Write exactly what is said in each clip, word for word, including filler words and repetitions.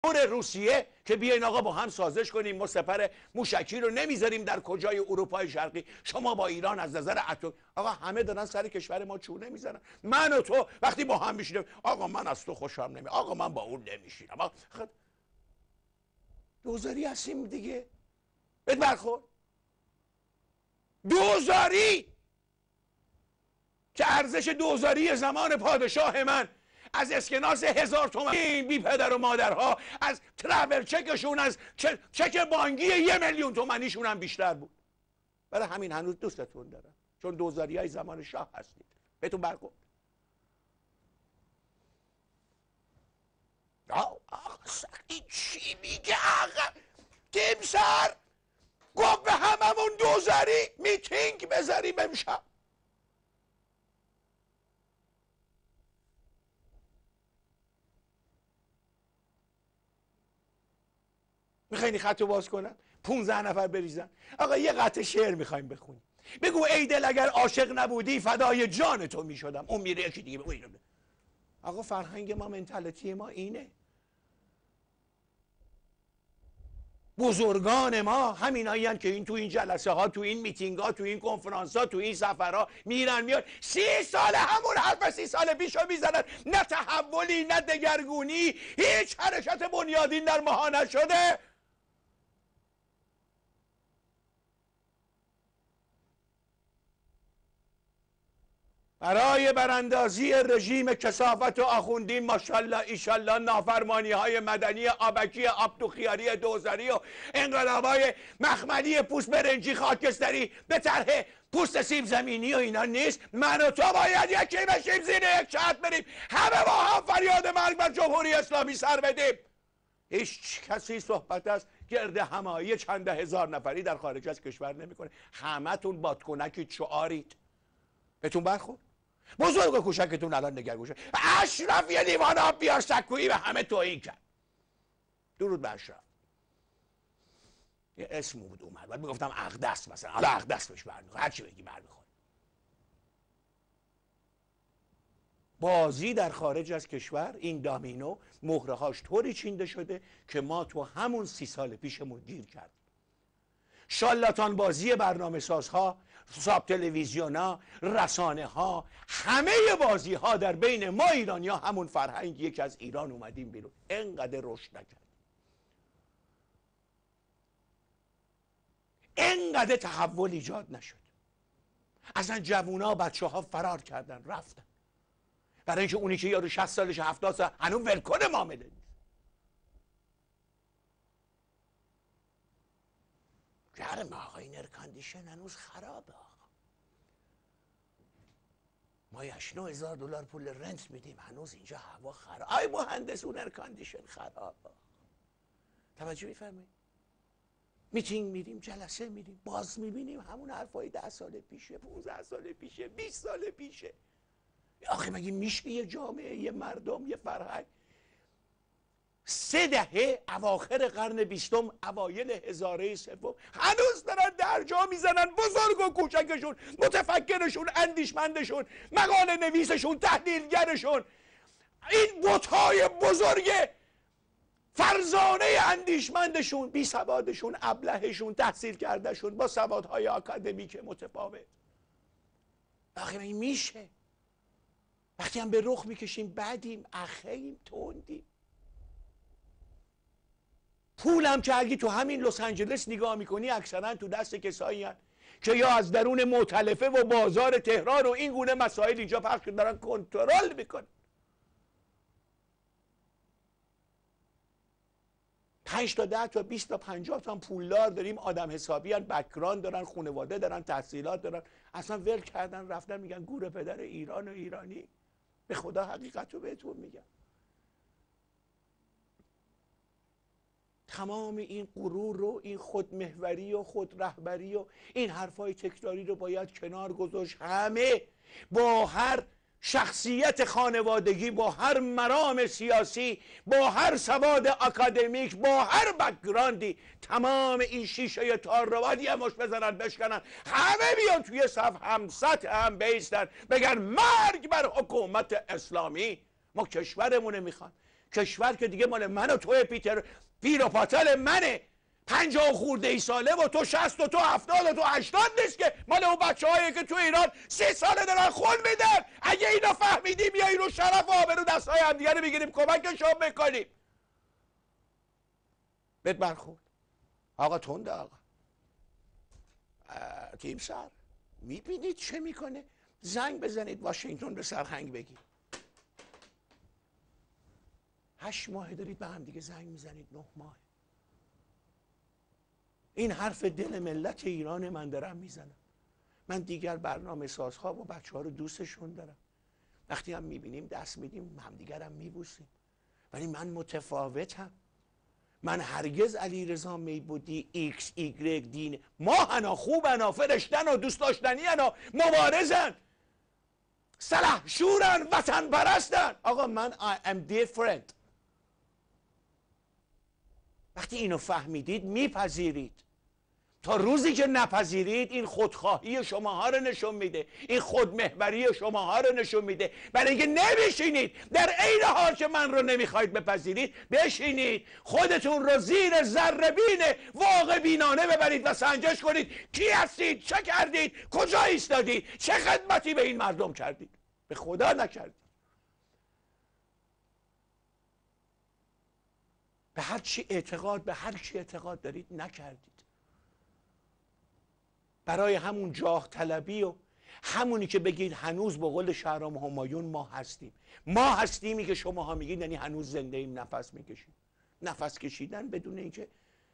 روسیه که بیاین آقا با هم سازش کنیم، ما سپر موشکی رو نمیذاریم در کجای اروپای شرقی، شما با ایران از نظر اتم. آقا همه دارن سر کشور ما چونه میزنن. من و تو وقتی با هم میشینیم آقا من از تو خوشم نمیاد، آقا من با اون نمیشینم، آقا خد... دوزاری هستیم دیگه. بهت برخورد دوزاری که ارزش دوزاری زمان پادشاه من از اسکناس هزار تومن این بی پدر و مادرها از ترافل چکشون، از چک بانکی یه میلیون تومنیشون هم بیشتر بود. برای همین هنوز دوستتون دارم، چون دوزاری های زمان شاه هستید. بهتون برخورد؟ آقا این چی میگه آقا؟ تیمسار گفت به هممون دوزاری میتینگ بذاریم امشب. میخواین خط رو باز کنن؟ پونزده نفر بریزن. آقا یه قطع شعر میخوایم بخونیم. بگو ای دل اگر عاشق نبودی فدای جان تو میشدم. اون میره یکی دیگه بگو. آقا فرهنگ ما، منتالیتی ما اینه. بزرگان ما همینایی هستند که این تو این جلسه ها، تو این میتینگ ها، تو این کنفرانس ها، تو این سفرها میرن میاد سی سال همون حرف سی سال پیشو میزنن. نه تحولی، نه دگرگونی، هیچ حرکت بنیادین در ماها نشده. برای براندازی رژیم کثافت و آخوندی ماشاءالله ایشالله نافرمانی های مدنی آبکی عبدوخیاری دوزاری و انقلابای مخملی پوست برنجی خاکستری به طرح پوست سیب زمینی و اینا نیست. من و تو باید یکی بشیم، زیر یک چتر بریم، همه با هم فریاد مرگ بر جمهوری اسلامی سر بدیم. هیچ کسی صحبت از گرد همایی چند هزار نفری در خارج از کشور نمیکنه. همتون بادکنکید، شعارید. بهتون برخورد؟ بزرگ و کوچکتون الان نگرگوشه. اشرف یه لیوان آب بیار سکویی به همه توهین کرد. درود بر اشرف. یه اسم بود اومد بعد میگفتم اقدس مثلا، حالا اقدس بهش برمیخوره، هر چی بگی برمیخوره. بازی در خارج از کشور، این دامینو مهره هاش طوری چینده شده که ما تو همون سی سال پیشمون گیر کردیم. شالاتان بازی برنامه سازها، ساب تلویزیون ها، رسانه ها، همه بازی ها در بین ما ایرانی ها همون فرهنگیه که از ایران اومدیم بیرون. انقدر رشد نکرد، انقدر تحول ایجاد نشد. اصلا جوونا بچه ها فرار کردن رفتن، برای اینکه اونی که یارو شصت سالش هفتاد سال هنوز ولکن معامله نیست. گرم آقا، این ایرکاندیشن هنوز خرابه آقا. ما هشت نه هزار دلار پول رنت میدیم، هنوز اینجا هوا خراب. آی مهندس اون ایرکاندیشن خرابه. توجه میفرمایید؟ میتینگ میریم، جلسه میریم، باز میبینیم همون حرفای ده سال پیشه، پونزده سال پیشه، بیست سال پیشه. آخه مگه میشه یه جامعه، یه مردم، یه فرهنگ سه دهه اواخر قرن بیستم اوایل هزاره سوم هنوز دارن درجا میزنن؟ بزرگ و کوچکشون، متفکرشون، اندیشمندشون، مقاله نویسشون، تحلیلگرشون، این بت‌های بزرگ فرزانه اندیشمندشون، بی سوادشون، ابلهشون، تحصیل کردهشون با سوادهای آکادمیک متفاوت. آخه این میشه؟ وقتی هم به رخ میکشیم بعدیم، اخیم، تندیم. پولم که اگه تو همین لس آنجلس نگاه میکنی اکثرا تو دست کسایی هستن که یا از درون مؤتلفه و بازار تهران و این گونه مسائل اینجا پخش دارن کنترل میکنن. پنج تا ده تا بیست تا پنجاه تا پولدار داریم، آدم حسابی هن، بک‌گراند دارن، خانواده دارن، تحصیلات دارن، اصلا ول کردن رفتن میگن گور پدر ایران و ایرانی. به خدا حقیقت رو بهتون میگم. تمام این غرور و این خودمحوری و خودرهبری و این حرفای تکراری رو باید کنار گذاشت. همه با هر شخصیت خانوادگی، با هر مرام سیاسی، با هر سواد اکادمیک، با هر بک‌گراندی، تمام این شیشه تار رو باید یه مش بزنن بشکنن، همه بیان توی صف هم سطح هم بیستن بگن مرگ بر حکومت اسلامی. ما کشورمونه میخوان، کشور که دیگه مال من و توی پیتر پیر و پاتل منه، پنجاه خورده ای ساله و تو شصت و تو هفتاد و تو هشتاد نیست که مال اون بچه هایی که تو ایران سی ساله دارن خون میدن. اگه اینو فهمیدیم یا اینو شرف و آبرو دستهای همدیگه رو بگیریم کمکشون بکنیم. بهت برخورد آقا تنده آقا تیم سر میبینید چه میکنه؟ زنگ بزنید واشنگتن به سرهنگ بگید. هشت ماه دارید به هم دیگه زنگ میزنید، نه ماه. این حرف دل ملت ایران من دارم میزنم. من دیگر برنامه سازها و بچه ها رو دوستشون دارم. وقتی هم میبینیم دست میدیم همدیگر هم میبوسیم. ولی من متفاوتم. من هرگز علی رضا میبودی ایکس ایگرگ دین ماهنا خوبنا فرشتن و دوست داشتنینا مبارزن سلحشورن وطن پرستن. آقا من I am different. وقتی اینو فهمیدید میپذیرید. تا روزی که نپذیرید این خودخواهی شماها رو نشون میده، این خودمحوری شماها رو نشون میده. برای اینکه نمیشینید در عین حال که من رو نمیخواید بپذیرید بشینید خودتون رو زیر ذره بین واقع بینانه ببرید و سنجش کنید کی هستید، چه کردید، کجا ایستادید، چه خدمتی به این مردم کردید. به خدا نکردید. به هر چی اعتقاد به هر چی اعتقاد دارید نکردید. برای همون جاه طلبی و همونی که بگید هنوز به قول شهرام همایون ما هستیم. ما هستیمی که شماها میگید یعنی هنوز زنده ایم، نفس میکشیم. نفس کشیدن بدون اینکه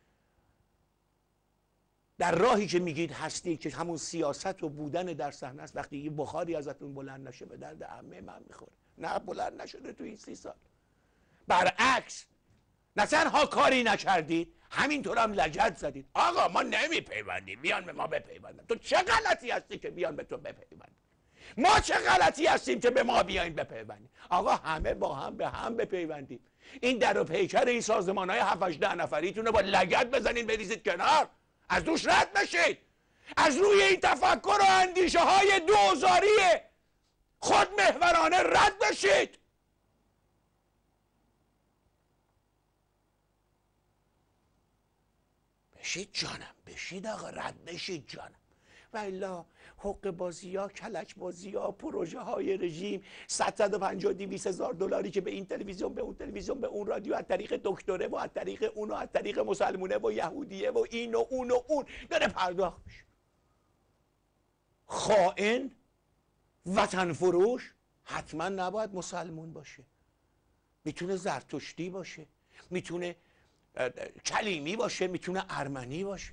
در راهی که میگید هستید که همون سیاست و بودن در صحنه است، وقتی یه بخاری ازتون بلند نشه به درد عمه من میخوره. نه بلند نشده تو این سی سال. برعکس نه تنها کاری نکردید همینطور هم لگد زدید. آقا ما نمیپیوندیم، بیان به ما بپیوندن. تو چه غلطی هستی که بیان به تو بپیوندن؟ ما چه غلطی هستیم که به ما بیاین بپیوندیم؟ آقا همه با هم به هم بپیوندیم. این در و پیکر این سازمان های هفت هشت ده نفریتونه با لگد بزنین بریزید کنار، از دوش رد بشید. از روی این تفکر و اندیشه های دوزاری خودمحورانه رد بشید. بشید جانم، بشید آقا، رد بشید جانم. و الا حق بازی ها، کلک بازی ها، پروژه های رژیم، صد و پنجاه دویست هزار دلاری که به این تلویزیون به اون تلویزیون به اون رادیو از طریق دکتره و از طریق اون و از طریق مسلمونه و یهودیه و این و اون و اون داره پرداخت میشه. خائن وطن فروش حتما نباید مسلمون باشه. میتونه زرتشتی باشه، میتونه کلیمی باشه، میتونه ارمنی باشه.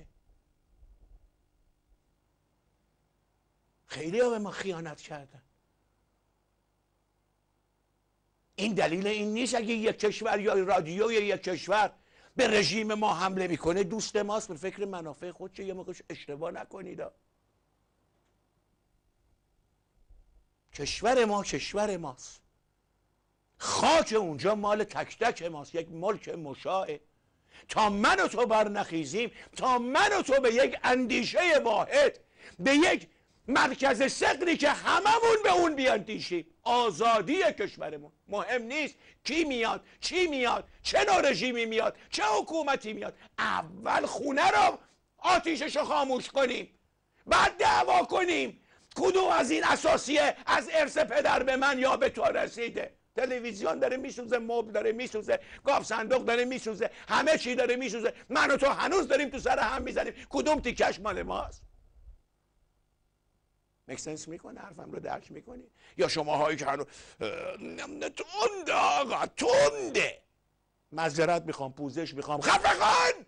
خیلی ها به ما خیانت کردن. این دلیل این نیست اگه یک کشور یا رادیو یا یک کشور به رژیم ما حمله میکنه دوست ماست، به فکر منافع خودشه. یه موقعش اشتباه نکنید. کشور ما کشور ماست، خاک اونجا مال تک تک ماست، یک ملک مشاعه. تا من و تو برنخیزیم، تا من و تو به یک اندیشه واحد، به یک مرکز ثقلی که هممون به اون بیاندیشیم، آزادی کشورمون. مهم نیست کی میاد، چی میاد، چه نوع رژیمی میاد، چه حکومتی میاد. اول خونه رو آتیشش رو خاموش کنیم، بعد دعوا کنیم کدوم از این اساسیه از ارث پدر به من یا به تو رسیده. تلویزیون داره میسوزه، مبل داره میسوزه، گاف صندوق داره میسوزه، همه چی داره میسوزه. من و تو هنوز داریم تو سر هم میزنیم کدوم تیکش مال ماست. مکسنس میکنه؟ حرفم رو درک میکنی؟ یا شما هایی که هنوز تنده آقا تنده، معذرت میخوام، پوزش میخوام، خفه کن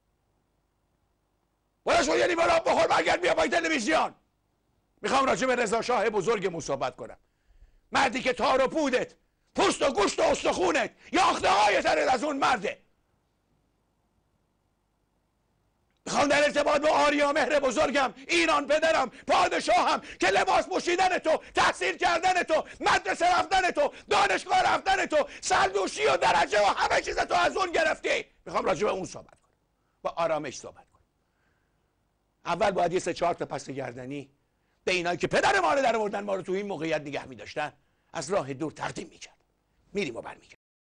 بالا شو، یعنی بالا بخور برگرد بیا پای تلویزیون. میخوام راجع به رضا شاه بزرگمون صحبت کنم. مردی که تار و پودت، پوست و گوشت و استخونت، یاخته های ترت از اون مرده. میخوام در ارتباط با آریا مهر بزرگم، ایران پدرم، پادشاهم که لباس پوشیدن تو، تحصیل کردن تو، مدرسه رفتن تو، دانشگاه رفتن تو، سردوشی و درجه و همه چیز تو از اون گرفتی. میخوام راجع به اون صحبت کنم، با آرامش صحبت کنم. اول باید یه سه چهار تا پس گردنی به اینایی که پدر ما رو در آوردن، ما رو تو این موقعیت نگه می‌داشتن، از راه دور تقدیم می‌کرد. میریم و برمیگردیم.